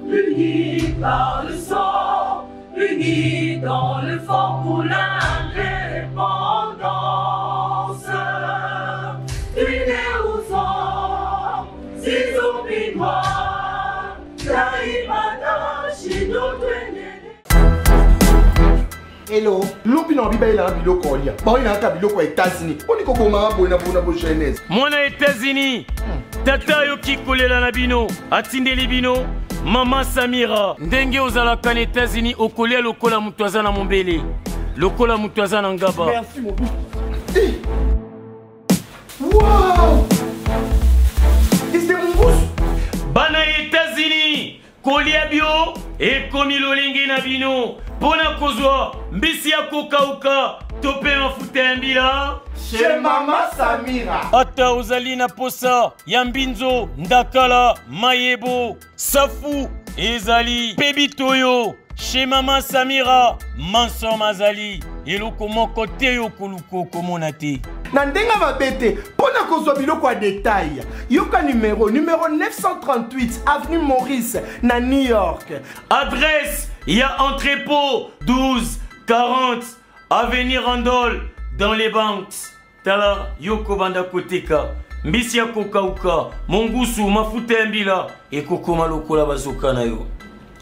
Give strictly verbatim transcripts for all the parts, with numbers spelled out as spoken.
unis par le sang, unis dans le fort pour l'indépendance. Unis aux hommes, si oublie moi, Taïmana, chez notre hello, lopi na biba ila biloko olia. Ba ina ata biloko États-Unis. Oni ko boma bona bona bo jeunesse. Mwana États-Unis. Tata yo kikolela na bino, atindeli bino. Mama Samira, ndenge ozalaka na États-Unis okolia lokola mutu aza na mombele. Lokola mutu aza na ngaba. Merci mon fils. Eh. Wow! C'est mon gosse. Bana États-Unis, kolia bio e komi lolingi na bino. Pona kozwa mbisi ya kokauka tope mafuta ya mbila Chez Mama Samira. Ata ozali na posa ya mbinzo ndakala mayebo safu ezali pebitoyo chez Mama Samira manso mazali eloko moko te yo koluko komona te Na ndenga mabete pona kozwa biloko ya détail. Yoka numéro numéro neuf cent trente-huit avenue Maurice na New York. Adresse il y a entrepôt douze quarante avenue Randol dans les banques. Tala yoko banda koteka mbisi ya kokauka mongusu mafuta ya mbila ekokoma lokola bazoka na yo.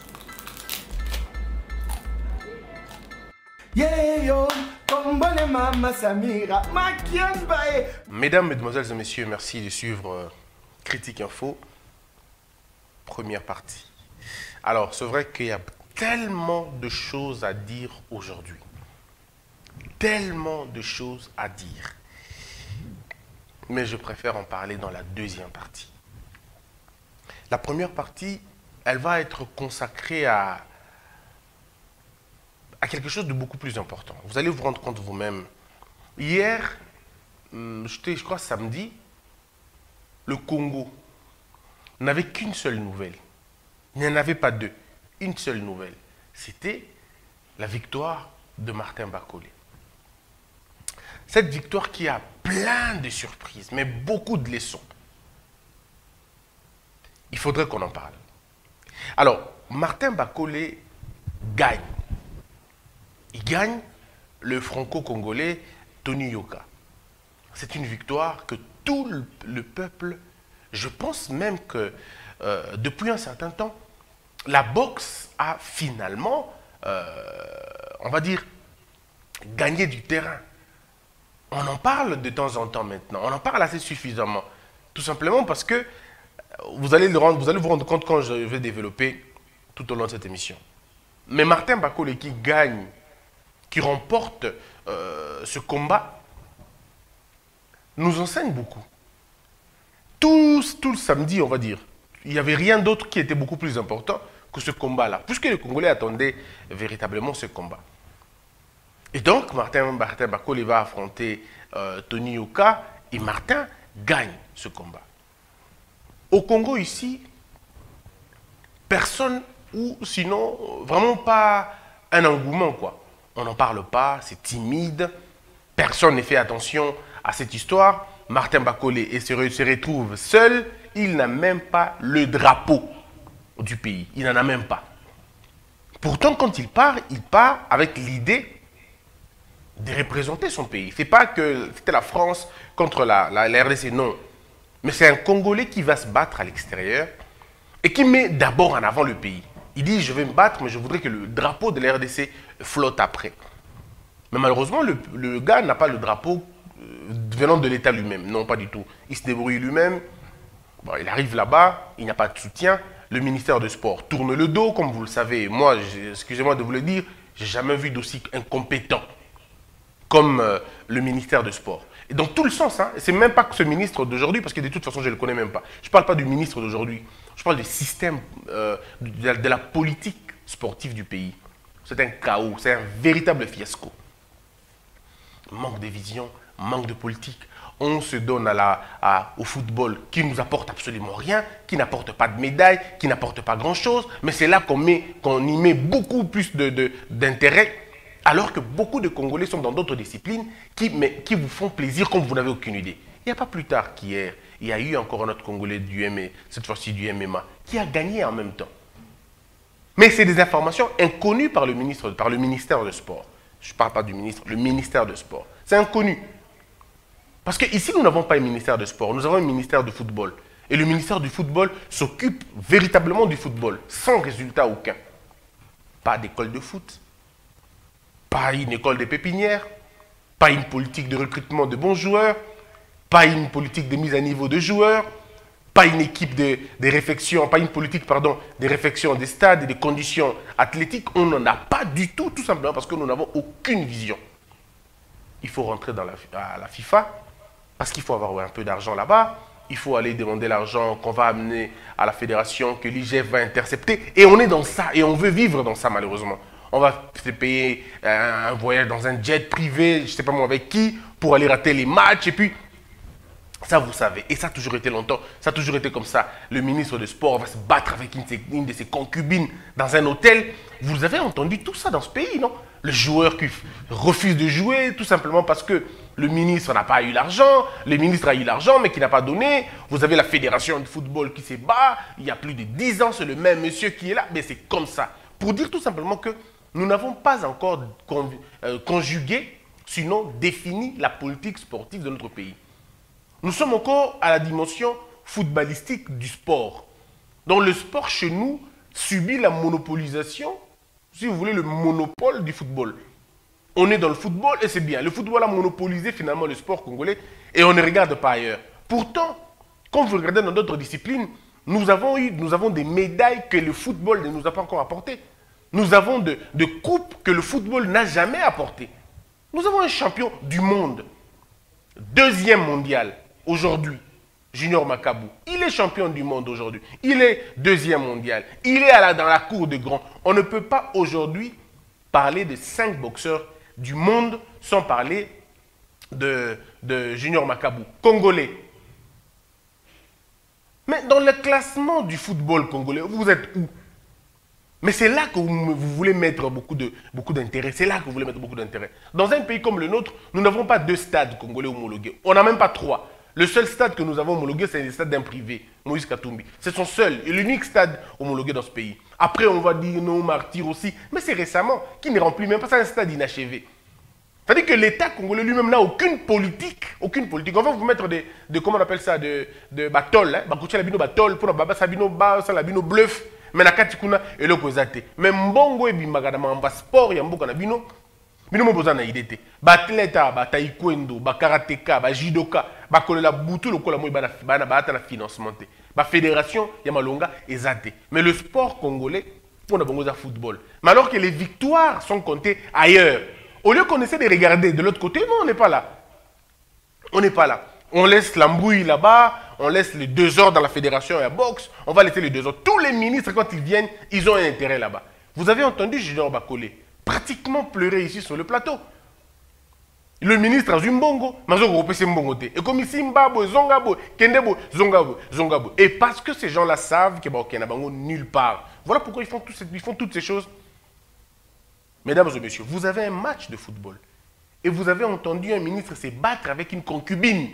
Yeah yo, tombole Mama Samira, makiambae. Mesdames, Mesdemoiselles et Messieurs, merci de suivre euh, Critique Info, première partie. Alors, c'est vrai qu'il y a tellement de choses à dire aujourd'hui. Tellement de choses à dire. Mais je préfère en parler dans la deuxième partie. La première partie, elle va être consacrée à, à quelque chose de beaucoup plus important. Vous allez vous rendre compte vous-même. Hier, je, je crois samedi, le Congo n'avait qu'une seule nouvelle. Il n'y en avait pas deux. Une seule nouvelle. C'était la victoire de Martin Bakolé. Cette victoire qui a plein de surprises, mais beaucoup de leçons. Il faudrait qu'on en parle. Alors, Martin Bakolé gagne. Il gagne le franco-congolais Tony Yoka. C'est une victoire que tout le, le peuple, je pense même que euh, depuis un certain temps, la boxe a finalement, euh, on va dire, gagné du terrain. On en parle de temps en temps maintenant. On en parle assez suffisamment. Tout simplement parce que vous allez, le rendre, vous allez vous rendre compte quand je vais développer tout au long de cette émission. Mais Martin Bakolé qui gagne, qui remporte euh, ce combat, nous enseigne beaucoup. Tout, tout le samedi, on va dire, il n'y avait rien d'autre qui était beaucoup plus important que ce combat-là, puisque les Congolais attendaient véritablement ce combat. Et donc, Martin, Martin Bakolé va affronter euh, Tony Yoka, et Martin gagne ce combat. Au Congo, ici, personne, ou sinon, vraiment pas un engouement, quoi. On n'en parle pas, c'est timide, personne ne fait attention à cette histoire. Martin Bakolé se retrouve seul, il n'a même pas le drapeau du pays, il n'en a même pas. Pourtant, quand il part, il part avec l'idée de représenter son pays. Ce n'est pas que c'était la France contre la, la, la R D C, non. Mais c'est un Congolais qui va se battre à l'extérieur et qui met d'abord en avant le pays. Il dit, je vais me battre, mais je voudrais que le drapeau de la R D C flotte après. Mais malheureusement, le, le gars n'a pas le drapeau venant de l'État lui-même. Non, pas du tout. Il se débrouille lui-même. Bon, il arrive là-bas, il n'y a pas de soutien. Le ministère du Sport tourne le dos, comme vous le savez. Moi, excusez-moi de vous le dire, je n'ai jamais vu d'aussi incompétent comme euh, le ministère du Sport. Et dans tout le sens, hein, c'est même pas que ce ministre d'aujourd'hui, parce que de toute façon, je ne le connais même pas. Je ne parle pas du ministre d'aujourd'hui. Je parle du système, euh, de, la, de la politique sportive du pays. C'est un chaos, c'est un véritable fiasco. Manque de vision, manque de politique. On se donne à la, à, au football qui ne nous apporte absolument rien, qui n'apporte pas de médailles, qui n'apporte pas grand-chose. Mais c'est là qu'on qu'on y met beaucoup plus d'intérêt, de, de, alors que beaucoup de Congolais sont dans d'autres disciplines qui, mais, qui vous font plaisir comme vous n'avez aucune idée. Il n'y a pas plus tard qu'hier, il y a eu encore un autre Congolais du M M A, cette fois-ci du M M A, qui a gagné en même temps. Mais c'est des informations inconnues par le, ministre, par le ministère de Sport. Je ne parle pas du ministre, le ministère de Sport. C'est inconnu. Parce qu'ici, nous n'avons pas un ministère de Sport, nous avons un ministère de Football. Et le ministère du Football s'occupe véritablement du football, sans résultat aucun. Pas d'école de foot, pas une école de pépinière, pas une politique de recrutement de bons joueurs, pas une politique de mise à niveau de joueurs, pas une équipe de, de réflexion, pas une politique, pardon, de réflexion des stades et des conditions athlétiques. On n'en a pas du tout, tout simplement parce que nous n'avons aucune vision. Il faut rentrer dans la, à la FIFA, parce qu'il faut avoir un peu d'argent là-bas. Il faut aller demander l'argent qu'on va amener à la fédération, que l'I G F va intercepter. Et on est dans ça, et on veut vivre dans ça, malheureusement. On va se payer un voyage dans un jet privé, je ne sais pas moi avec qui, pour aller rater les matchs. Et puis, ça, vous savez. Et ça a toujours été longtemps. Ça a toujours été comme ça. Le ministre de Sport va se battre avec une, une de ses concubines dans un hôtel. Vous avez entendu tout ça dans ce pays, non? Le joueur qui refuse de jouer, tout simplement parce que le ministre n'a pas eu l'argent. Le ministre a eu l'argent, mais qui n'a pas donné. Vous avez la fédération de football qui s'est bat. Il y a plus de dix ans, c'est le même monsieur qui est là. Mais c'est comme ça. Pour dire tout simplement que nous n'avons pas encore con, euh, conjugué, sinon défini la politique sportive de notre pays. Nous sommes encore à la dimension footballistique du sport. Donc le sport chez nous subit la monopolisation, si vous voulez, le monopole du football. On est dans le football et c'est bien. Le football a monopolisé finalement le sport congolais et on ne regarde pas ailleurs. Pourtant, quand vous regardez dans d'autres disciplines, nous avons eu, nous avons des médailles que le football ne nous a pas encore apportées. Nous avons de, de coupes que le football n'a jamais apportées. Nous avons un champion du monde, deuxième mondial aujourd'hui, Junior Makabu. Il est champion du monde aujourd'hui. Il est deuxième mondial. Il est à la, dans la cour de grands. On ne peut pas aujourd'hui parler de cinq boxeurs du monde sans parler de, de Junior Makabu, congolais. Mais dans le classement du football congolais, vous êtes où? Mais c'est là que vous, vous voulez mettre beaucoup de, beaucoup d'intérêt. C'est là que vous voulez mettre beaucoup d'intérêt. Dans un pays comme le nôtre, nous n'avons pas deux stades congolais homologués. On n'a même pas trois. Le seul stade que nous avons homologué, c'est le stade d'un privé, Moïse Katumbi. C'est son seul et l'unique stade homologué dans ce pays. Après, on va dire non, Martyr aussi. Mais c'est récemment, qui ne remplit même pas, c'est un stade inachevé. C'est-à-dire que l'État congolais lui-même n'a aucune politique. Aucune politique. On va vous mettre de, de comment on appelle ça, de, de batol. Hein? Bakoutia labino batol, pour baba sabino ba, salabino bluff. Mais na katikuna et le kozate. Mais mbongo e bimbagada mamba sport ya mboka na bino. Bino mo bozana idete. Ba atleta, ba taekwondo, ba karateka, ba judoka, ba kolela butu lokola mo bana bana ba ata na financement te. Ba fédération ya malonga ezate. Mais le sport congolais pour na bongo za football. Mais alors que les victoires sont comptées ailleurs. Au lieu qu'on essaie de regarder de l'autre côté, non, on n'est pas là. On n'est pas là. On laisse l'embrouille là-bas, on laisse les deux heures dans la fédération et la boxe, on va laisser les deux heures. Tous les ministres, quand ils viennent, ils ont un intérêt là-bas. Vous avez entendu Junior Bakole pratiquement pleurer ici sur le plateau. Le ministre a Zumbongo, et comme ici, Mbabo, Zongabo, Kendebo, Zongabo, Zongabo. Et parce que ces gens-là savent qu'il n'y a nulle part. Voilà pourquoi ils font, tout, ils font toutes ces choses. Mesdames et messieurs, vous avez un match de football et vous avez entendu un ministre se battre avec une concubine.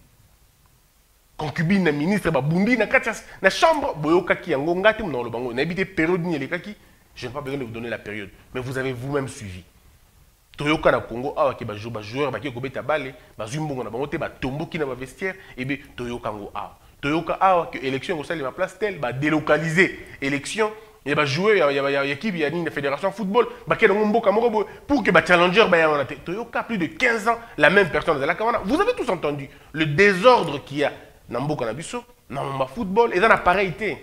Concubine d'un ministre, Babundi, na na chambre, boyokaki yango ngati mna lo bango, na habité période ni elekaki. Je n'ai pas besoin de vous donner la période, mais vous avez vous-même suivi. Toyoka na Congo, awa ke ba joueur ba ki ko beta balle, ba zumbongo na bango te ba tomboki na ba vestiaire et be toyoka ngo awa. Toyoka awa que élection ko sali ma place telle, ba délocaliser élection. Il y a joué, il y a une équipe, il y a une fédération de football, pour que les challengers, Toyoka, plus de quinze ans, la même personne. Vous avez tous entendu le désordre qu'il y a dans Mboka Nabiso, dans le football, et dans l'appareilité.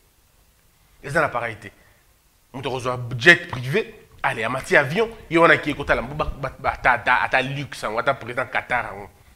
Et dans l'appareilité. On a un jet privé, allez, à matière avion, il y en a qui est à ta luxe, à ta président Qatar.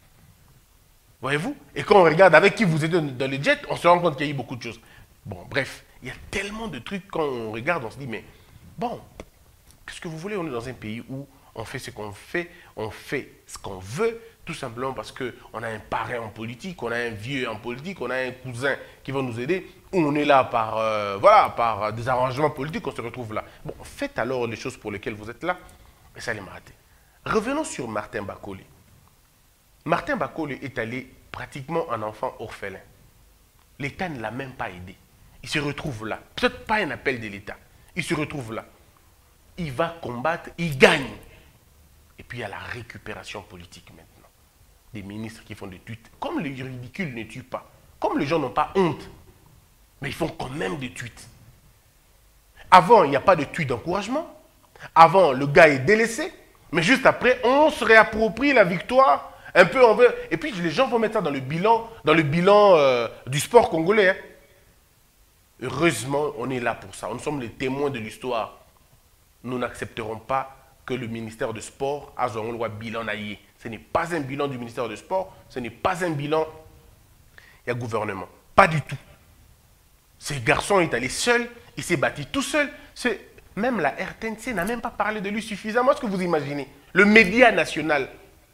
Voyez-vous? Et quand on regarde avec qui vous êtes dans le jet, on se rend compte qu'il y a eu beaucoup de choses. Bon, bref. Il y a tellement de trucs, quand on regarde, on se dit, mais bon, qu'est-ce que vous voulez? On est dans un pays où on fait ce qu'on fait, on fait ce qu'on veut, tout simplement parce qu'on a un parrain en politique, on a un vieux en politique, on a un cousin qui va nous aider, ou on est là par, euh, voilà, par des arrangements politiques, on se retrouve là. Bon, faites alors les choses pour lesquelles vous êtes là, et ça les rater. Revenons sur Martin Bakole. Martin Bakole est allé pratiquement un enfant orphelin. L'État ne l'a même pas aidé. Il se retrouve là. Peut-être pas un appel de l'État. il se retrouve là. Il va combattre, il gagne. Et puis il y a la récupération politique maintenant. Des ministres qui font des tweets. Comme le ridicule ne tue pas, comme les gens n'ont pas honte, mais ils font quand même des tweets. Avant, il n'y a pas de tweet d'encouragement. Avant, le gars est délaissé. Mais juste après, on se réapproprie la victoire. Un peu en veut. Et puis les gens vont mettre ça dans le bilan, dans le bilan euh, du sport congolais. Hein. Heureusement, on est là pour ça. Nous sommes les témoins de l'histoire. Nous n'accepterons pas que le ministère de Sport a un loi bilan naïe. Ce n'est pas un bilan du ministère de Sport, ce n'est pas un bilan du gouvernement. Pas du tout. Ce garçon est allé seul, il s'est bâti tout seul. Même la R T N C n'a même pas parlé de lui suffisamment. Est-ce que vous imaginez? Le média national.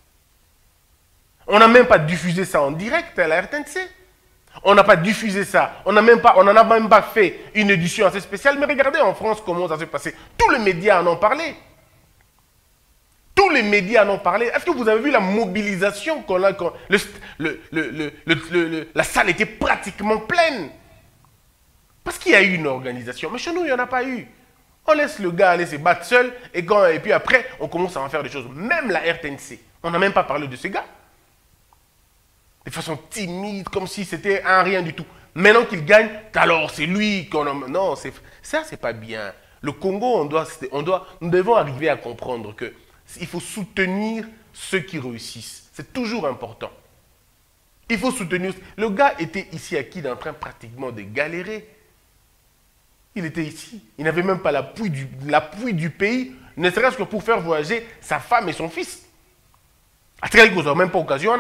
On n'a même pas diffusé ça en direct à la R T N C. On n'a pas diffusé ça. On n'en a même pas fait une édition assez spéciale. Mais regardez en France comment ça s'est passé. Tous les médias en ont parlé. Tous les médias en ont parlé. Est-ce que vous avez vu la mobilisation qu'on a quand le, le, le, le, le, le, la salle était pratiquement pleine? Parce qu'il y a eu une organisation. Mais chez nous, il n'y en a pas eu. On laisse le gars aller se battre seul et, quand, et puis après, on commence à en faire des choses. Même la R T N C, on n'a même pas parlé de ce gars. De façon timide, comme si c'était un rien du tout. Maintenant qu'il gagne, alors c'est lui qu'on a... Non, ça, c'est pas bien. Le Congo, on doit, on doit, nous devons arriver à comprendre que il faut soutenir ceux qui réussissent. C'est toujours important. Il faut soutenir... Le gars était ici à Kid en train pratiquement de galérer. Il était ici. Il n'avait même pas l'appui du, l'appui du pays, ne serait-ce que pour faire voyager sa femme et son fils. Il n'a même pas occasion.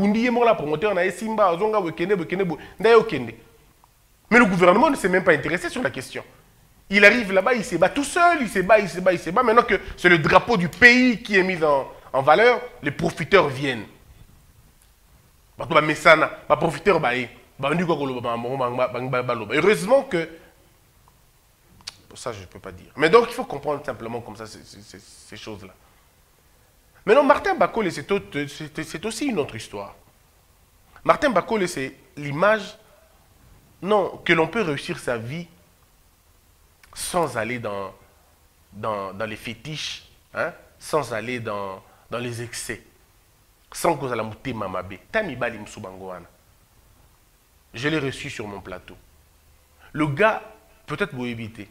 Mais le gouvernement ne s'est même pas intéressé sur la question. Il arrive là-bas, il se bat tout seul, il se bat, il se bat, il se bat. Maintenant que c'est le drapeau du pays qui est mis en, en valeur, les profiteurs viennent. Heureusement que... Pour ça, je ne peux pas dire. Mais donc, il faut comprendre simplement comme ça ces, ces, ces choses-là. Maintenant, Martin Bakole, c'est aussi une autre histoire. Martin Bakole, c'est l'image, non, que l'on peut réussir sa vie sans aller dans, dans, dans les fétiches, hein, sans aller dans, dans les excès, sans que la mouté mamabé. Tamibali Msubangoana. Je l'ai reçu sur mon plateau. Le gars, peut-être vous éviter.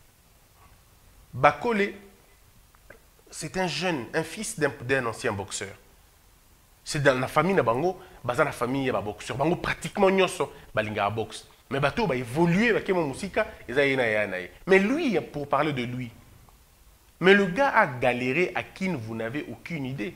Bakole, c'est un jeune, un fils d'un ancien boxeur. C'est dans la famille de Bango, dans la famille de boxeur. Bango pratiquement nyoso balinga boxe. Mais bateau va évoluer avec mon musique mais lui, pour parler de lui, mais le gars a galéré à qui vous n'avez aucune idée.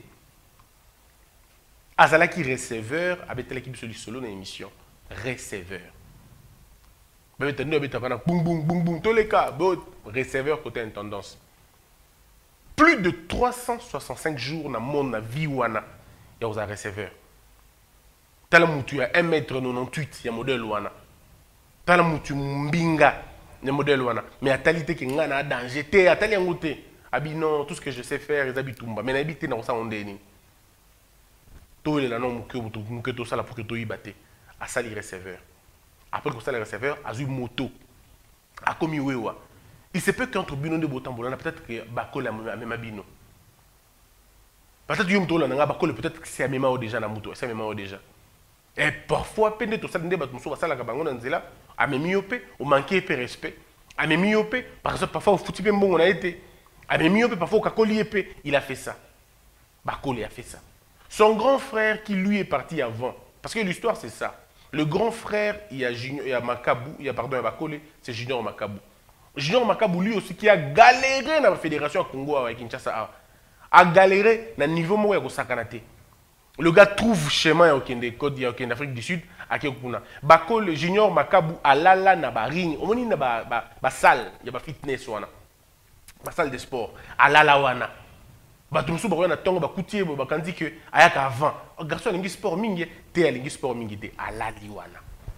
Azalaki receveur avec l'équipe de solo dans l'émission. Receveur. Mais maintenant, boum boum boum boum tous les cas, receveur côté intendance. Plus de trois cent soixante-cinq jours dans mon vie wana, il y a un receveur. Tala mutu ya un mètre quatre-vingt-dix-huit, il y a un modèle wana. Tala mutu mbinga, il y a un modèle wana. Mais à talité qui ngana a danger, te à tali ngote. Abi non, tout ce que je sais faire, ils habitent tumba. Mais n'habite dans ça on déni. Tout le non muke muke to sala pour que to ibate. A sali receveur. Après que ça le receveur a eu moto. A commis wewa. Il se peut qu'entre Bino de Botambola, peut-être que Bakole a même Bino. Peut-être que Bakole, peut-être que c'est à même déjà na moto, c'est à même déjà. Et parfois, peine de tout ça, ne débat tout ça, la cabango dans zela, à même myopé, au manqué de respect, à même myopé, par exemple, parfois au foutu bien bon on a été, à même myopé, parfois au kakoli épée, il a fait ça. Bakole a fait ça. Son grand frère qui lui est parti avant, parce que l'histoire c'est ça. Le grand frère, il y a Junior, il y a Makabou, il y a pardon, il y a Bakole, c'est Junior Makabou. Junior Makabou, lui aussi, qui a galéré dans la fédération Congo avec Kinshasa, a galéré dans le niveau où il y a Sakanate. Le gars trouve chemin en Afrique du Sud, à Kekuna. Bakole, Junior Makabou, a lala na ba ring, on dit na ba ba salle, il y a ba fitness wana, ba salle de sport, a lala wana. Ba tumsu ba wana tongo ba koutier ba kandi que ayaka avant. Garçon lingi sport mingi, té lingi sport mingi té a lali wana.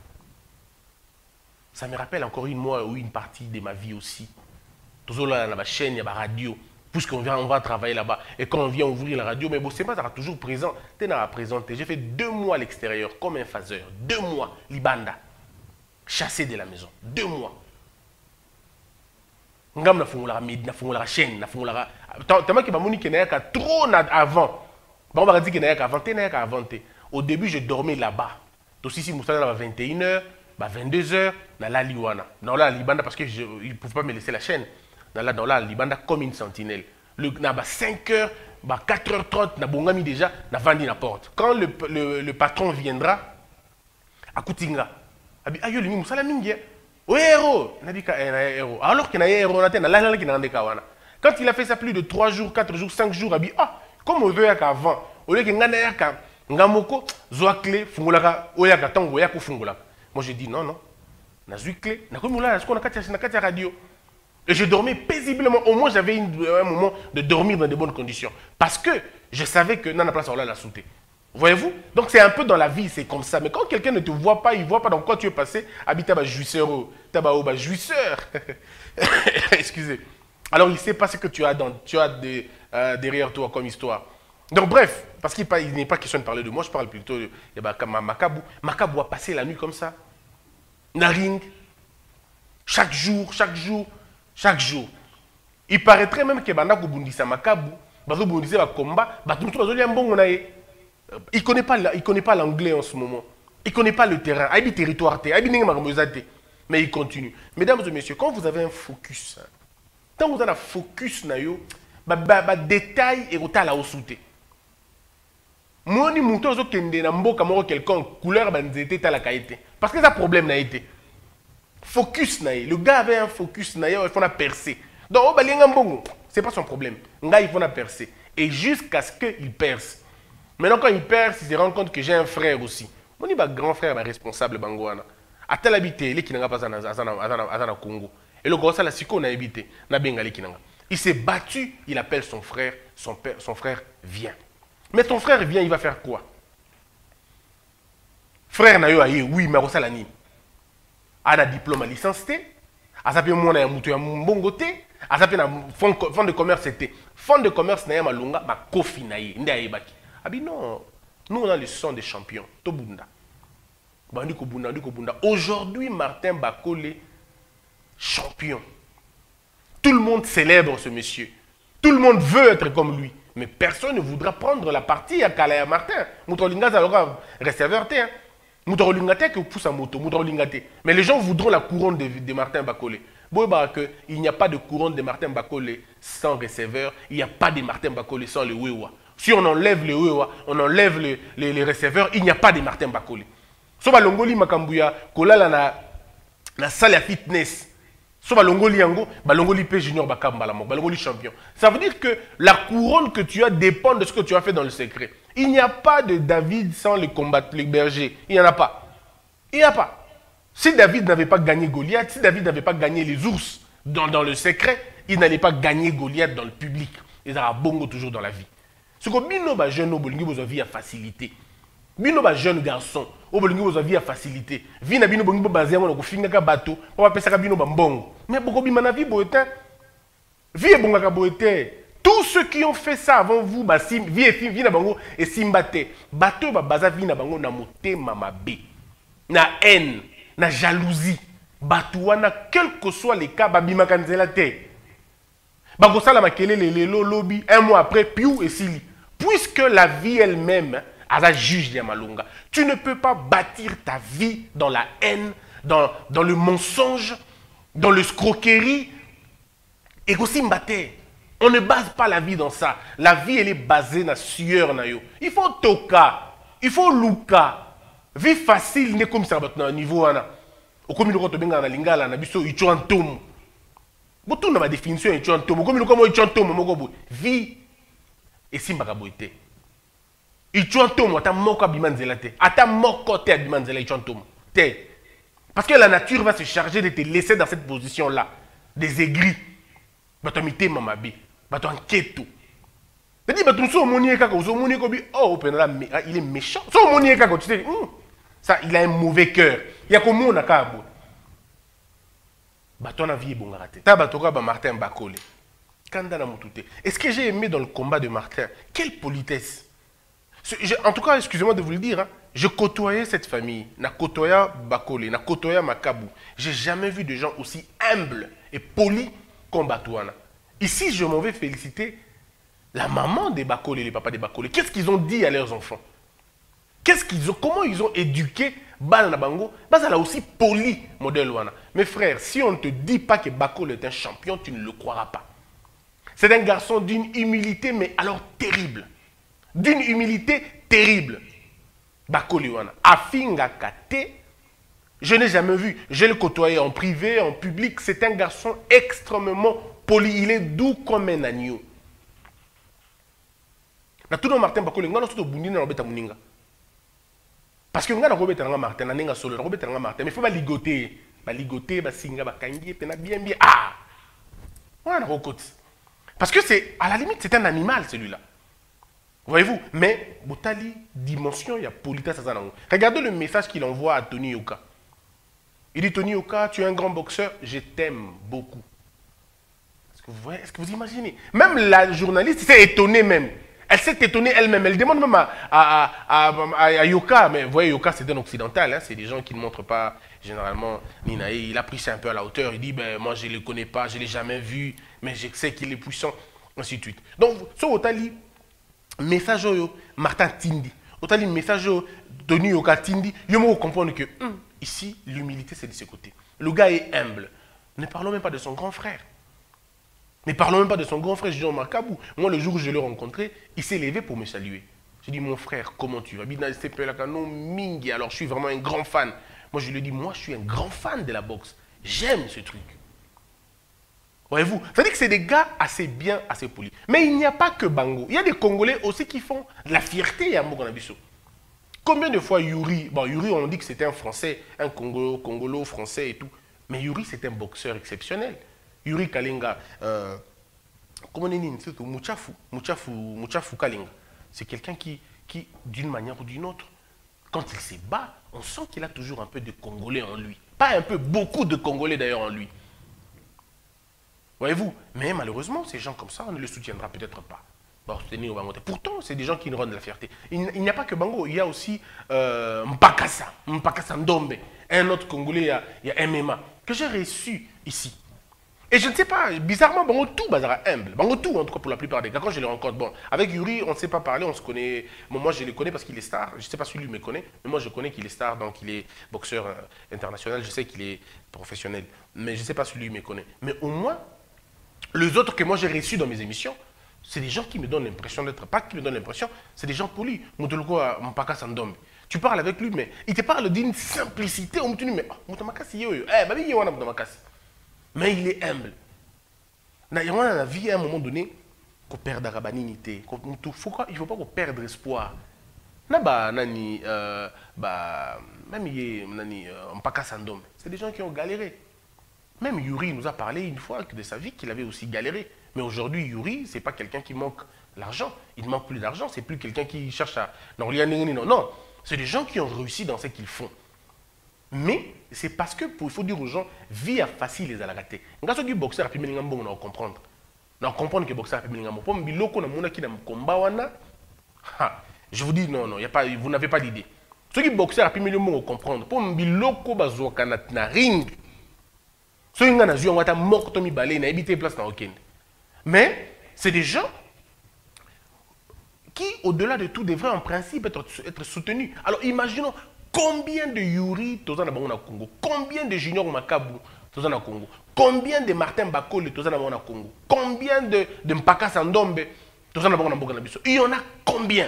Ça me rappelle encore une mois ou une partie de ma vie aussi. Toujours là dans ma chaîne, il y a ma radio. Puisqu'on vient, on va travailler là-bas. Et quand on vient ouvrir la radio, mais bon, c'est pas toujours présent. Tu es là à présenter. J'ai fait deux mois à l'extérieur, comme un phaseur. Deux mois, Libanda. Chassé de la maison. Deux mois. ngam na fongola mid na fongola chaîne na fongola tellement que bamoni que na trop na avant bon va dire que na avant te na avant te au début je dormais là-bas to si si musala à vingt et une heures ba vingt-deux heures na la liwana dans la libanda parce que je il pouvait pas me laisser la chaîne dans la dans la libanda comme une sentinelle le na ba cinq heures ba quatre heures trente na bongami déjà na vandi na porte quand le le, le patron viendra à Kutinga abi ayo lingi musala mingi oh héros n'a dit qu'un héros alors qu'il y a un héros na tena la la qui n'a ndeka wana quand il a fait ça plus de trois jours quatre jours cinq jours abi ah comme on veut avant au lieu que ngana yaka ngamoko zoa clé fungulaka oyaka tango yako fungulaka moi je dis non non na zui clé na comme là ce qu'on a katia na katia radio et je dormais paisiblement au moins j'avais un moment de dormir dans de bonnes conditions parce que je savais que nana place là la sauter. Voyez-vous? Donc c'est un peu dans la vie, c'est comme ça. Mais quand quelqu'un ne te voit pas, il ne voit pas dans quoi tu es passé, habite à jouisseur, à jouisseur. Excusez. Alors il ne sait pas ce que tu as, dans, tu as de, euh, derrière toi comme histoire. Donc bref, parce qu'il n'est pas question de parler de moi, je parle plutôt de Makabou. Makabou a passé la nuit comme ça. Naring. Chaque jour, chaque jour, chaque jour. Il paraîtrait même que Banako Bundisa Makabou, Bazo Bundisa va combat, Batou Bazo Liambon, il ne connaît pas, il connaît pas l'anglais en ce moment. Il ne connaît pas le terrain. Il habite territoire, mais il continue. Mesdames et messieurs, quand vous avez un focus, quand vous avez un focus, bah détail et au la osouté. Moi, ni mon tour kende na mboka moko quelqu'un couleur banzete ta la qualité. Parce que ça problème n'a été. Focus na le gars avait un focus na il faut la percer. Donc oh balinga mbongo, c'est pas son problème. Nga il faut la percer et jusqu'à ce que il perce. Maintenant, quand il perd, il se rend compte que j'ai un frère aussi. Mon grand frère est responsable Bangoana. A tel habité, il n'a pas à Congo. Et le gros ça la siko n'a habité, n'a bengali kinanga. Il s'est battu, il appelle son frère, son père, son frère vient. Mais ton frère vient, il va faire quoi? Frère n'a eu aïe, oui, mais ça la ni. A un diplôme à licence T, a sapé mon a moutou à mbongo T, a sapé na fond de commerce T. Fond de commerce n'a pas longa, ma kofi n'a eu, n'a eu baki. Ah bien non, nous on a le sang des champions, Tobunda. Aujourd'hui, Martin Bakole, champion. Tout le monde célèbre ce monsieur. Tout le monde veut être comme lui. Mais personne ne voudra prendre la partie à Kalaya Martin. Moutolinga alors réserveur T. Moutolinga que pousse à moto, mais les gens voudront la couronne de, de Martin Bakole. Il n'y a pas de couronne de Martin Bakole sans receveur. Il n'y a pas de Martin Bakole sans le Wewa. Si on enlève les Wewa, on enlève les, les, les receveurs, il n'y a pas de Martin Bakole. So ba longoli makambuya kolala na na salle à fitness. So ba longoli yango, ba longoli P junior bakamba la mo, ba longoli champion. Ça veut dire que la couronne que tu as dépend de ce que tu as fait dans le secret. Il n'y a pas de David sans le combat, le berger. Il n'y en a pas. Il n'y a pas. Si David n'avait pas gagné Goliath, si David n'avait pas gagné les ours dans, dans le secret, il n'allait pas gagner Goliath dans le public. Il aura bongo toujours dans la vie. Ce que bino ba jeune obolingi bozo vie à facilité. Bino ba jeune garçon obolingi bozo vie à facilité. Vie na bino bongi basé mo ko finga ka bateau, on va pesa ka bino ba mbongo. Mais boko bima na vie boete. Vie bonga ka boete. Tous ceux qui ont fait ça avant vous ba sim vie et vie na bango et simbate. Bateau ba baza vie na bango na motema mabe. Na haine, na jalousie. Bateau wana quel que soit les cas ba bima kanzela te. Ba sala makele lelo lobby un mois après piou et sili. Puisque la vie elle-même, à la juge de Malunga, tu ne peux pas bâtir ta vie dans la haine, dans, dans le mensonge, dans le escroquerie. Et aussi mbaté. On ne base pas la vie dans ça. La vie, elle est basée dans la sueur. Il faut toka, il faut luka. Vie facile, n'est comme ça au niveau. Au comme il y a un lingala, il y a un tom. Beaucoup de ma définition est un tom. Comme il y a un tom, vie. Et si je suis là, il y a un tom, ata moko bimanzela te. Ata moko te bimanzela il y a un tom. Parce que la nature va se charger de te laisser dans cette position-là. Des aigris. Bato mité mamabi. Bato enquête. Tu dis, bato so monier kako, so monier ko bi, oh, il est méchant. So monier kako, tu sais, ça, il a un mauvais cœur. Il y a comme on a kabo. Bato na vie bon raté. Ta bato ka ba Martin Bakole. Est-ce que j'ai aimé dans le combat de Martin? Quelle politesse! Je, en tout cas, excusez-moi de vous le dire, hein, je côtoyais cette famille. Na côtoya Bakole, na côtoya Makabou. J'ai jamais vu de gens aussi humbles et polis combat Touana. Ici, je m'en vais féliciter la maman des Bakole et les papas des Bakole. Qu'est-ce qu'ils ont dit à leurs enfants? Qu'est-ce qu'ils ont, comment ils ont éduqué Bana Bango? Bas a aussi poli modèle Wana. Mes frères, si on ne te dit pas que Bakole est un champion, tu ne le croiras pas. C'est un garçon d'une humilité, mais alors terrible. D'une humilité terrible. Bakole Wana. Afinga Kate, je n'ai jamais vu. Je l'ai côtoyé en privé, en public. C'est un garçon extrêmement poli. Il est doux comme un agneau. Na tout le Martin Bakole, ngana soto bundina na beta muninga. Parce que ngana ko beta nga Martin, na nenga solo, na ko beta nga Martin, mais faut ba ligoter, ba ligoter, ba singa, ba kangi, pena bien bien. Ah! On a côté. Parce que c'est à la limite c'est un animal celui-là. Voyez-vous, mais botali dimension, il y a politesse à ça. Regardez le message qu'il envoie à Tony Yoka. Il dit Tony Yoka, tu es un grand boxeur, je t'aime beaucoup. Est-ce que vous voyez, est-ce que vous imaginez? Même la journaliste s'est étonnée même. Elle s'est étonnée elle-même. Elle demande même à, à, à, à, à Yoka, mais vous voyez, Yoka c'est un occidental, hein, c'est des gens qui ne montrent pas généralement Ninae. Il a pris ça un peu à la hauteur. Il dit, ben, moi je ne le connais pas, je ne l'ai jamais vu, mais je sais qu'il est puissant, ainsi de suite. Donc, ce Otali, message au Martin Tindi, Otali, message au Tony Yoka Tindi, il faut comprendre que hum, ici, l'humilité c'est de ce côté. Le gars est humble. Ne parlons même pas de son grand frère. Ne parlons même pas de son grand frère Jean-Marc Kabou. Moi, le jour où je l'ai rencontré, il s'est levé pour me saluer. J'ai dit, mon frère, comment tu vas? Alors, je suis vraiment un grand fan. Moi, je lui ai dit, moi, je suis un grand fan de la boxe. J'aime ce truc. Voyez-vous? C'est-à-dire que c'est des gars assez bien, assez polis. Mais il n'y a pas que Bango. Il y a des Congolais aussi qui font de la fierté à Mogonabiso. Combien de fois Yuri, bon, Yuri, on dit que c'était un Français, un Congolo, Congolo, Français et tout. Mais Yuri, c'est un boxeur exceptionnel. Yuri Kalinga, euh, comment on dit, c'est Mouchafu, Mouchafu, Mouchafu Kalinga. C'est quelqu'un qui, qui d'une manière ou d'une autre, quand il se bat, on sent qu'il a toujours un peu de Congolais en lui. Pas un peu, beaucoup de Congolais d'ailleurs en lui. Voyez-vous? Mais malheureusement, ces gens comme ça, on ne les soutiendra peut-être pas. Pourtant, c'est des gens qui nous rendent de la fierté. Il, il n'y a pas que Bango, il y a aussi euh, Mpakasa, Mpakasa Ndombe, un autre Congolais, il y a, il y a M M A, que j'ai reçu ici. Et je ne sais pas, bizarrement, Bango tout bazara humble. Bango tout, en tout cas pour la plupart des cas, quand je les rencontre. Bon, avec Yuri, on ne sait pas parler, on se connaît. Bon, moi, je le connais parce qu'il est star. Je ne sais pas si lui me connaît, mais moi, je connais qu'il est star, donc il est boxeur euh, international. Je sais qu'il est professionnel, mais je ne sais pas si lui me connaît. Mais au moins, les autres que moi j'ai reçus dans mes émissions, c'est des gens qui me donnent l'impression d'être, pas qui me donnent l'impression, c'est des gens polis. Moutoloko Mpaka Sandombe. Tu parles avec lui, mais il te parle d'une simplicité. On me dit, mais Moutamakasi, yo yo, eh, babi yo wana Moutamakasi. Mais il est humble. Il y a la vie à un moment donné qu'on perd la rabanité. Il ne faut pas qu'on perde espoir. Nani, euh, bah, même nani, Mpaka Sandombe, c'est des gens qui ont galéré. Même Yuri nous a parlé une fois de sa vie qu'il avait aussi galéré. Mais aujourd'hui, Yuri, ce n'est pas quelqu'un qui manque l'argent. Il ne manque plus d'argent. Ce n'est plus quelqu'un qui cherche à... Non, non, non. C'est des gens qui ont réussi dans ce qu'ils font. Mais c'est parce que, il faut dire aux gens, vie à facile les alagaté. Quand on dit boxeur, on va comprendre. On va comprendre que boxeur, je vous dis, non, non, y a pas, vous n'avez pas d'idée. Ceux qui boxeur, on va comprendre. Pour Mbiloko, na ring. Ceux qui ont été morts, ils ont habité place dans aucun. Mais c'est des gens qui, au-delà de tout, devraient en principe être, être soutenus. Alors imaginons combien de Yuri Tozana Bango Congo, combien de Junior Makabu Tozana Congo, combien de Martin Bakole Tozana Bango Congo, combien de, de Mpaka Sandombe Tozana Bango Bango Nabiso. Il y en a combien?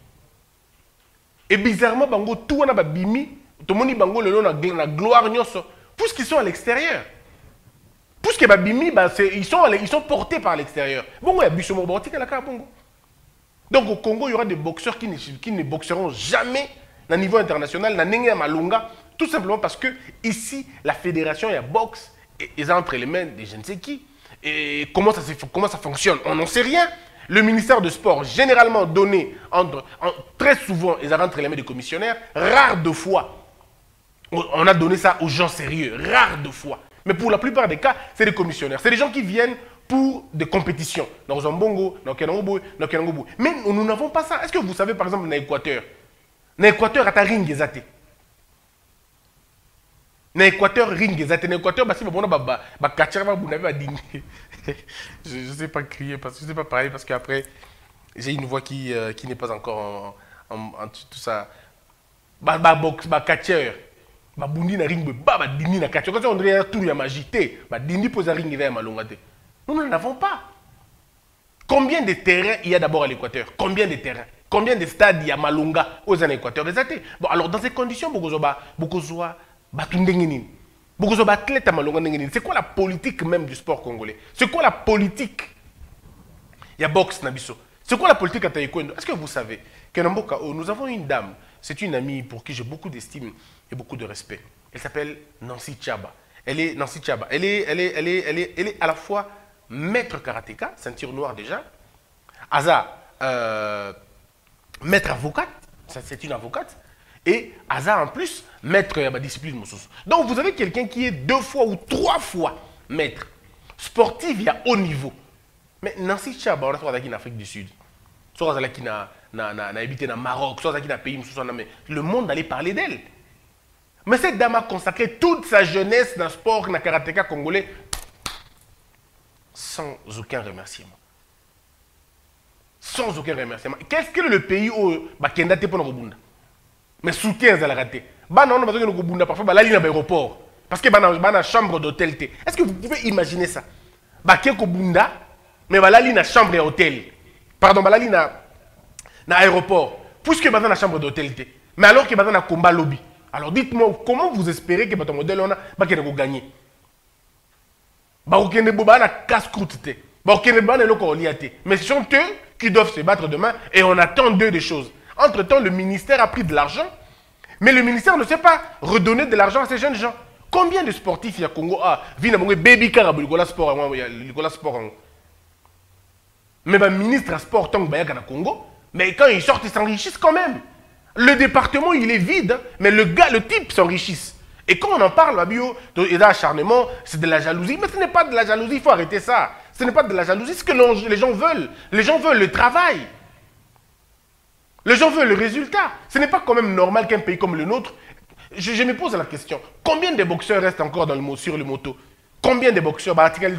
Et bizarrement, Bango, tout on a bimi, tout le monde Bango le nom la gloire nyoso, puisqu'ils sont à l'extérieur. Puisque Babimi, bah, ils, sont, ils sont portés par l'extérieur. Bon, donc au Congo, il y aura des boxeurs qui ne, qui ne boxeront jamais au niveau international, tout simplement parce que ici, la fédération, il y a boxe, et ils ont entre les mains de je ne sais qui. Et comment ça, comment ça fonctionne? On n'en sait rien. Le ministère de Sport, généralement donné, entre, en, très souvent, ils ont entre les mains des commissionnaires. Rare de fois, on a donné ça aux gens sérieux. Rare de fois. Mais pour la plupart des cas, c'est des commissionnaires. C'est des gens qui viennent pour des compétitions. Dans Zambongo, dans Kenangobo, dans Kenangobo. Mais nous n'avons pas ça. Est-ce que vous savez, par exemple, dans l'Équateur, dans l'Équateur, à ta ring, ils étaient. Na Équateur, ring, ils atteignent l'Équateur, parce que bon, bah, bah, bah, catcher, bah, vous n'avez pas dîner. Je ne sais pas crier, parce que je ne sais pas parler, parce qu'après, j'ai une voix qui, euh, qui n'est pas encore en, en, en tout ça. Bah, bah, box, bah, catcher. Bah, bundi na ring, bah, bah, dîner na catcher. Quand on dirait tout, il y a magité. Bah, dîner pose un ring, il va y avoir malongate. Nous, nous n'en avons pas. Combien de terrains il y a d'abord à l'Équateur? Combien de terrains? Combien de stades il y a Malonga aux en Équateur? Bon, alors dans ces conditions, beaucoup de beaucoup beaucoup d'athlètes à Malonga. C'est quoi la politique même du sport congolais? C'est quoi la politique? Il y a boxe Nabiso. C'est quoi la politique à Taekwondo? Est-ce que vous savez que nous avons une dame, c'est une amie pour qui j'ai beaucoup d'estime et beaucoup de respect. Elle s'appelle Nancy Tchaba. Elle est Nancy Tchaba. Elle est, elle est, elle est, elle est, elle est à la fois maître karatéka, ceinture noire déjà, Aza, euh, maître avocate, c'est une avocate, et Aza en plus, maître de la discipline Moussous. Donc vous avez quelqu'un qui est deux fois ou trois fois maître, sportif, il y a haut niveau. Mais Nancy Tchaba, on a soit en Afrique du Sud, soit qui n'a habité dans le Maroc, soit qui n'a pays Moussous, mais le monde allait parler d'elle. Mais cette dame a consacré toute sa jeunesse dans le sport, dans le karatéka congolais, sans aucun remerciement. Sans aucun remerciement. Qu'est-ce que le pays où Bakenda te pour Robunda? Mais soutien à la raté. Bah non, on a besoin de Robunda parfois bah là il y a l'aéroport parce que bah dans la chambre d'hôtel. Est-ce que vous pouvez imaginer ça? Bah quel Robunda mais bah là il y a chambre d'hôtel. Pardon, bah là il y a na aéroport puisque bah dans la chambre d'hôtel. Mais alors que bah dans la combat lobby. Alors dites-moi comment vous espérez que votre modèle on a bah qu'il va gagner? Bah okende boba na casse-croûte te. Bah okende boba na loko oliate. Mais ce sont eux qui doivent se battre demain et on attend d'eux des choses. Entre-temps, le ministère a pris de l'argent, mais le ministère ne sait pas redonner de l'argent à ces jeunes gens. Combien de sportifs il y a au Congo? Ah, vina monge baby carabou le sport le sport. Mais le ministre à sport tant que bayaka na Congo, mais quand ils sortent ils s'enrichissent quand même. Le département il est vide, mais le gars le type s'enrichisse. Et quand on en parle, il y a acharnement, c'est de la jalousie. Mais ce n'est pas de la jalousie, il faut arrêter ça. Ce n'est pas de la jalousie, c'est ce que les gens veulent. Les gens veulent le travail. Les gens veulent le résultat. Ce n'est pas quand même normal qu'un pays comme le nôtre... Je, je me pose la question, combien de boxeurs restent encore dans le, sur le moto? Combien de boxeurs?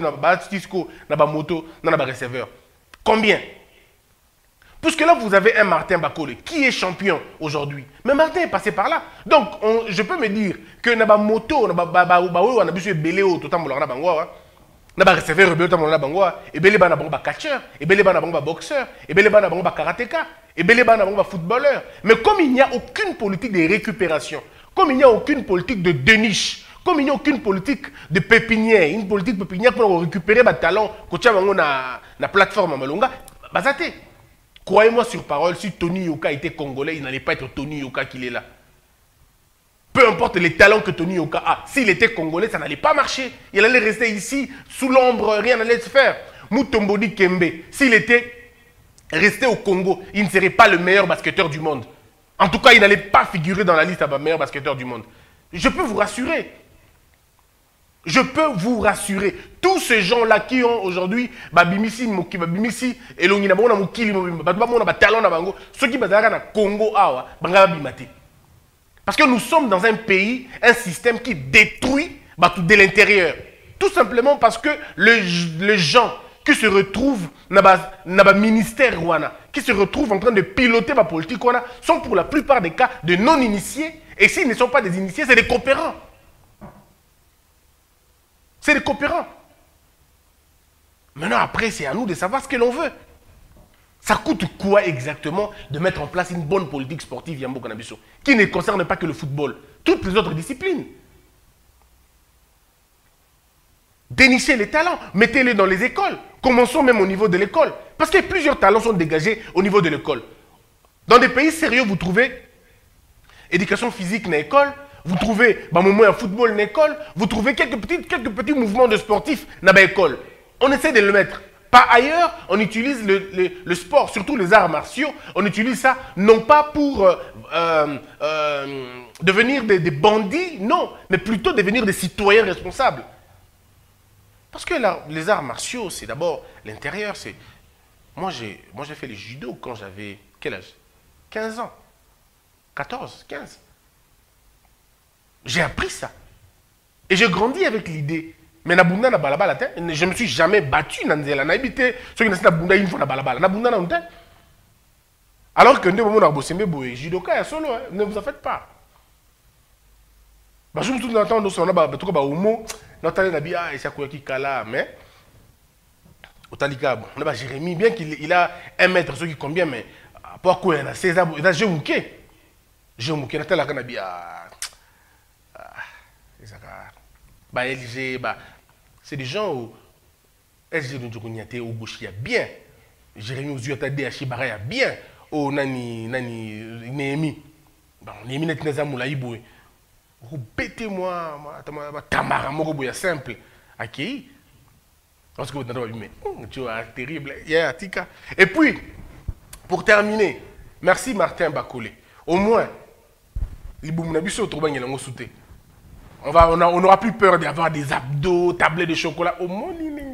Combien? Puisque là, vous avez un Martin Bakole qui est champion aujourd'hui. Mais Martin est passé par là. Donc, on, je peux me dire que Naba Moto, Naba on a besoin de Béléo, tout le temps, on a besoin Naba receveur, tout le temps, on a besoin et Bélé Bana Bamba catcheur, et Bélé Bana Bamba boxeur, et Bélé Bana Bamba karatéka, et Bélé Bana Bamba footballeur. Mais comme il n'y a aucune politique de récupération, comme il n'y a aucune politique de déniche, comme il n'y a aucune politique de pépinière, une politique pépinière pour récupérer des talents, quand on a la plateforme à Malonga, basate. Croyez-moi sur parole, si Tony Yoka était congolais, il n'allait pas être Tony Yoka qu'il est là. Peu importe les talents que Tony Yoka a, s'il était congolais, ça n'allait pas marcher. Il allait rester ici, sous l'ombre, rien n'allait se faire. Mutombodi Kembe, s'il était resté au Congo, il ne serait pas le meilleur basketteur du monde. En tout cas, il n'allait pas figurer dans la liste des meilleurs basketteurs du monde. Je peux vous rassurer. Je peux vous rassurer, tous ces gens-là qui ont aujourd'hui, Babimisi, Babimisi, et l'Ongina, Mokili, Talon, ceux qui sont dans Congo, parce que nous sommes dans un pays, un système qui détruit de l'intérieur. Tout simplement parce que les, les gens qui se retrouvent dans le ministère, qui se retrouvent en train de piloter la politique, sont pour la plupart des cas de non-initiés, et s'ils ne sont pas des initiés, c'est des coopérants. C'est des coopérants. Maintenant, après, c'est à nous de savoir ce que l'on veut. Ça coûte quoi exactement de mettre en place une bonne politique sportive Yambo Kanabiso, qui ne concerne pas que le football, toutes les autres disciplines. Dénichez les talents, mettez-les dans les écoles. Commençons même au niveau de l'école. Parce que plusieurs talents sont dégagés au niveau de l'école. Dans des pays sérieux, vous trouvez éducation physique dans l'école, vous trouvez bah, un football dans l'école, vous trouvez quelques petits, quelques petits mouvements de sportifs dans l'école. On essaie de le mettre. Par ailleurs, on utilise le, le, le sport, surtout les arts martiaux, on utilise ça non pas pour euh, euh, euh, devenir des, des bandits, non, mais plutôt devenir des citoyens responsables. Parce que là, les arts martiaux, c'est d'abord l'intérieur. Moi, j'ai moi, j'ai fait le judo quand j'avais quel âge? quinze ans. quatorze, quinze. J'ai appris ça. Et j'ai grandi avec l'idée. Mais Nabunda na balabala, je ne me suis jamais battu dans Nzela. Na habité, ceux qui n'ont pas une fois na balabala. Nabunda na unta. Alors que nous, nous avons bossé, mais judoka est solo, ne vous en faites pas. Bah, je me souviens d'entendre nous sommes là, bah, tout comme homo, notre année nabi ah, et ça quoi qui kala, mais au talika, bon, on a Jérémie, bien qu'il il a un mètre, ce qui combien, mais pourquoi il a César, il a Jémouké, Jémouké, notre là nabi ah, bah L G, bah c'est des gens où L G nous disons au gauche il y a bien, Jérémie aux yeux à D H Bara il y a bien. Oh, nani, nani, Néhémie. Bon, Néhémie n'est pas un moulaïboué. Répétez-moi, Tamara, Moroboya, simple. Ok. Parce que vous n'avez pas vu, mais tu vois, terrible. Yeah, tika. Et puis, pour terminer, merci Martin Bakolé. Au moins, on va, on n'aura plus peur d'avoir des abdos, tablets de chocolat. Au moins,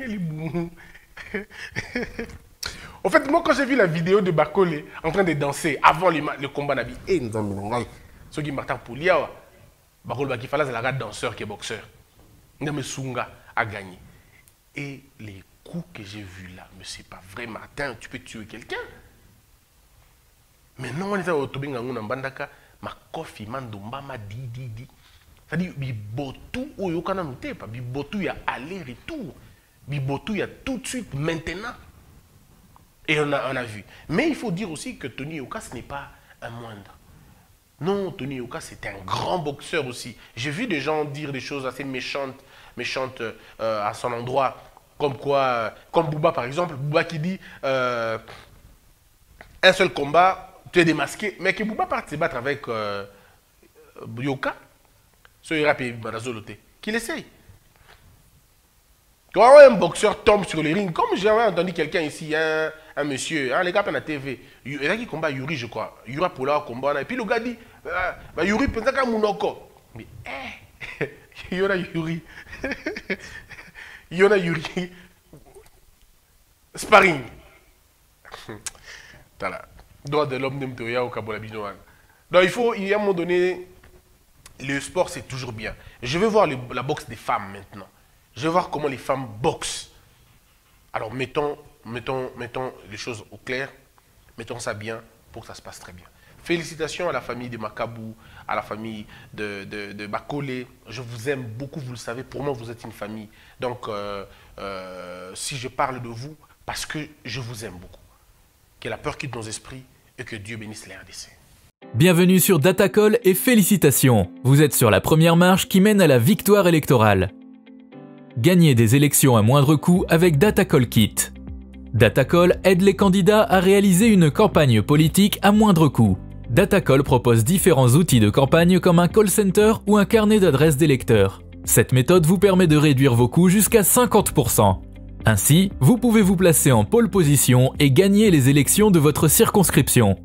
en fait, moi, quand j'ai vu la vidéo de Bakolé en train de danser avant le, le combat, Nabi, et nous avons ceux qui Martin Poulia, Bakolé qui fallait c'est la danseur qui est boxeur. Ndame Sunga a gagné. Et les coups que j'ai vus là, mais c'est pas vrai, Martin, tu peux tuer quelqu'un. Mais non, on est au Tobinga Bandaka, ma kofi, mandomba, ma di di di. C'est-à-dire, bibotou, ou yokana mute, pas bibotou, il y a aller-retour. Bibotou, il y a tout de suite, maintenant. Et on a, on a vu. Mais il faut dire aussi que Tony Yoka, ce n'est pas un moindre. Non, Tony Yoka, c'est un grand boxeur aussi. J'ai vu des gens dire des choses assez méchantes, méchantes euh, à son endroit. Comme quoi, euh, comme Bouba par exemple. Bouba qui dit euh, un seul combat, tu es démasqué. Mais que Bouba parte se battre avec euh, Yoka, ce rap et Barazoloté, qu'il essaye. Quand un boxeur tombe sur les rings, comme j'avais entendu quelqu'un ici, un, un monsieur, hein, les gars à la T V, il y a qui combat Yuri, je crois. Yuri pour là, combat. Et puis le gars dit, ah, bah, Yuri, peut-être qu'un mounoko. Mais, eh, il y en a Yuri. Il y en a Yuri. Sparring. Voilà. Droit de l'homme de Mtoya au Kabolabinoan. Donc il faut, il y a un moment donné, le sport c'est toujours bien. Je vais voir le, la boxe des femmes maintenant. Je vais voir comment les femmes boxent. Alors, mettons, mettons, mettons les choses au clair. Mettons ça bien pour que ça se passe très bien. Félicitations à la famille de Makabou, à la famille de, de, de Bakolé. Je vous aime beaucoup, vous le savez. Pour moi, vous êtes une famille. Donc, euh, euh, si je parle de vous, parce que je vous aime beaucoup. Que la peur quitte nos esprits et que Dieu bénisse les R D C. Bienvenue sur Datacall et félicitations. Vous êtes sur la première marche qui mène à la victoire électorale. Gagnez des élections à moindre coût avec Datacall Kit. Datacall aide les candidats à réaliser une campagne politique à moindre coût. Datacall propose différents outils de campagne comme un call center ou un carnet d'adresses d'électeurs. Cette méthode vous permet de réduire vos coûts jusqu'à cinquante pour cent. Ainsi, vous pouvez vous placer en pole position et gagner les élections de votre circonscription.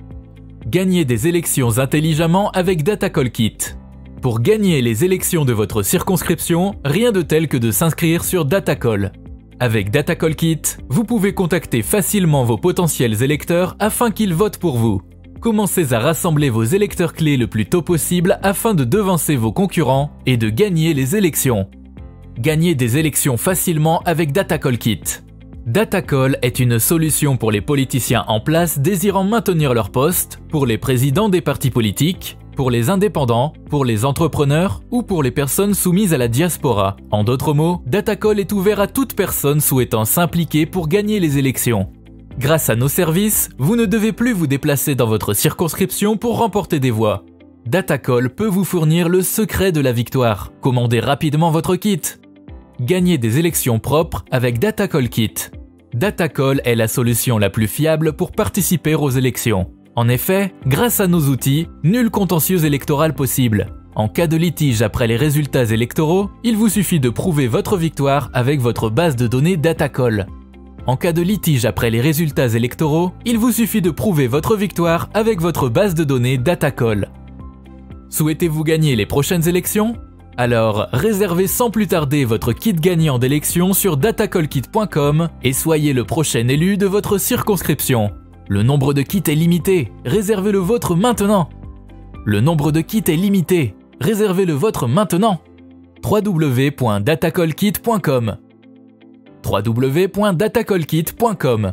Gagnez des élections intelligemment avec Datacall Kit. Pour gagner les élections de votre circonscription, rien de tel que de s'inscrire sur Datacall. Avec Datacall Kit, vous pouvez contacter facilement vos potentiels électeurs afin qu'ils votent pour vous. Commencez à rassembler vos électeurs clés le plus tôt possible afin de devancer vos concurrents et de gagner les élections. Gagnez des élections facilement avec Datacall Kit. Datacall est une solution pour les politiciens en place désirant maintenir leur poste, pour les présidents des partis politiques, pour les indépendants, pour les entrepreneurs ou pour les personnes soumises à la diaspora. En d'autres mots, Datacall est ouvert à toute personne souhaitant s'impliquer pour gagner les élections. Grâce à nos services, vous ne devez plus vous déplacer dans votre circonscription pour remporter des voix. Datacall peut vous fournir le secret de la victoire. Commandez rapidement votre kit. Gagnez des élections propres avec Datacall Kit. Datacall est la solution la plus fiable pour participer aux élections. En effet, grâce à nos outils, nul contentieux électoral possible. En cas de litige après les résultats électoraux, il vous suffit de prouver votre victoire avec votre base de données Datacall. En cas de litige après les résultats électoraux, il vous suffit de prouver votre victoire avec votre base de données Datacall. Souhaitez-vous gagner les prochaines élections ? Alors, réservez sans plus tarder votre kit gagnant d'élection sur datacall kit point com et soyez le prochain élu de votre circonscription. Le nombre de kits est limité, réservez le vôtre maintenant. Le nombre de kits est limité, réservez le vôtre maintenant. w w w point datacallkit point com. w w w point datacallkit point com.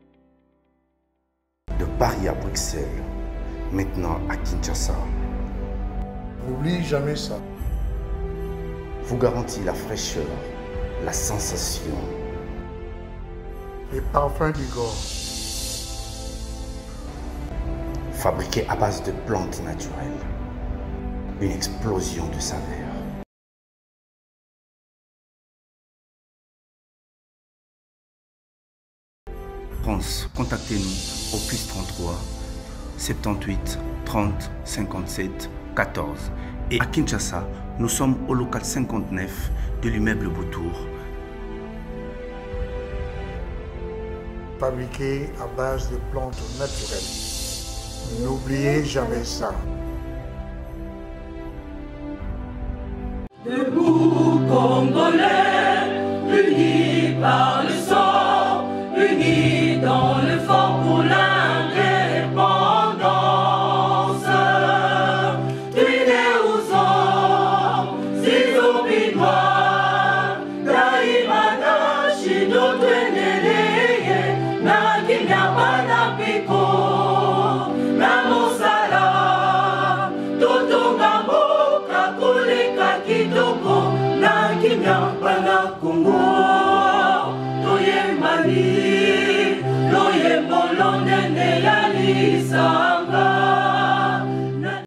De Paris à Bruxelles, maintenant à Kinshasa. N'oublie jamais ça. Vous garantit la fraîcheur, la sensation. Les parfums d'Igor. Fabriqué à base de plantes naturelles. Une explosion de saveurs. France, contactez-nous au plus trente-trois, soixante-dix-huit, trente, cinquante-sept, quatorze. Et à Kinshasa, nous sommes au local cinquante-neuf de l'immeuble Boutour. Fabriqué à base de plantes naturelles. N'oubliez jamais ça. Debout Congolais, unis par le sang, unis dans le fort pour l'indépendance. Tués aux hommes, si obinois, daimana shido tweneleye, na kimya bana piko, na mosala, totonga mboka koleka kitoko, na kimya bana Kongo, toye mali, loye molonene ya lisa.